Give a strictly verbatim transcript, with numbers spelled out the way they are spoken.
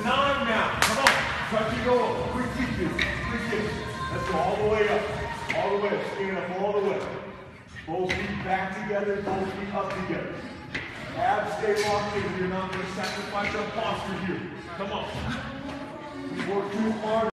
nine now. Come on. Touch and go up. Quick kick. Quick kick. Let's go all the way up. All the way up. Stand up all the way. Both feet back together. Both feet up together. Abs stay locked in. You're not going to sacrifice our posture here. Come on. We work too hard.